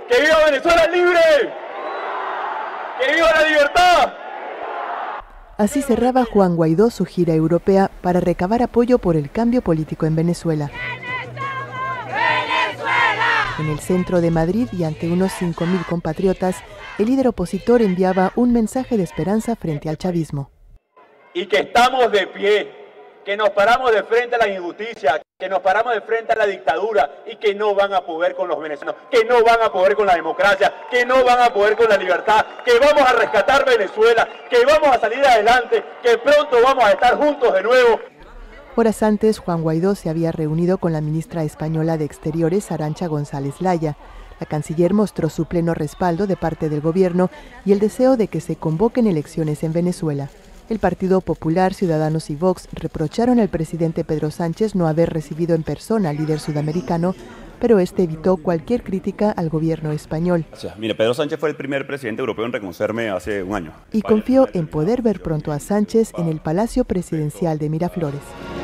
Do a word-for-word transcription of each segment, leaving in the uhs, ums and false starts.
¡Que viva Venezuela libre! ¡Que viva la libertad! Así cerraba Juan Guaidó su gira europea para recabar apoyo por el cambio político en Venezuela. En el centro de Madrid y ante unos cinco mil compatriotas, el líder opositor enviaba un mensaje de esperanza frente al chavismo. Y que estamos de pie, que nos paramos de frente a la injusticia, que nos paramos de frente a la dictadura y que no van a poder con los venezolanos, que no van a poder con la democracia, que no van a poder con la libertad, que vamos a rescatar Venezuela, que vamos a salir adelante, que pronto vamos a estar juntos de nuevo. Horas antes, Juan Guaidó se había reunido con la ministra española de Exteriores, Arantxa González Laya. La canciller mostró su pleno respaldo de parte del gobierno y el deseo de que se convoquen elecciones en Venezuela. El Partido Popular, Ciudadanos y Vox reprocharon al presidente Pedro Sánchez no haber recibido en persona al líder sudamericano, pero este evitó cualquier crítica al gobierno español. Mire, Pedro Sánchez fue el primer presidente europeo en reconocerme hace un año. Y confió en poder ver pronto a Sánchez en el Palacio Presidencial de Miraflores.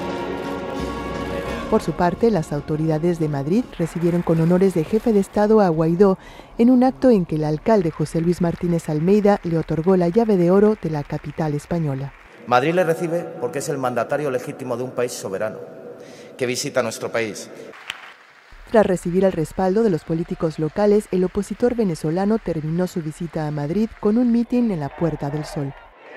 Por su parte, las autoridades de Madrid recibieron con honores de jefe de Estado a Guaidó en un acto en que el alcalde José Luis Martínez Almeida le otorgó la llave de oro de la capital española. Madrid le recibe porque es el mandatario legítimo de un país soberano, que visita nuestro país. Tras recibir el respaldo de los políticos locales, el opositor venezolano terminó su visita a Madrid con un mitin en la Puerta del Sol.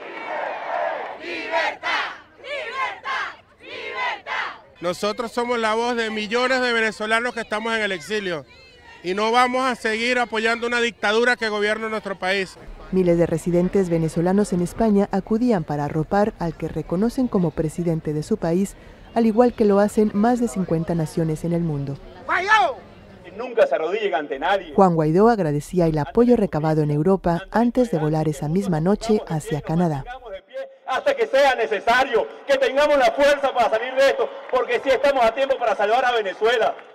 Nosotros somos la voz de millones de venezolanos que estamos en el exilio y no vamos a seguir apoyando una dictadura que gobierna nuestro país. Miles de residentes venezolanos en España acudían para arropar al que reconocen como presidente de su país, al igual que lo hacen más de cincuenta naciones en el mundo. Nunca se arrodillen ante nadie. Juan Guaidó agradecía el apoyo recabado en Europa antes de volar esa misma noche hacia Canadá. Hasta que sea necesario, que tengamos la fuerza para salir de esto, porque sí estamos a tiempo para salvar a Venezuela.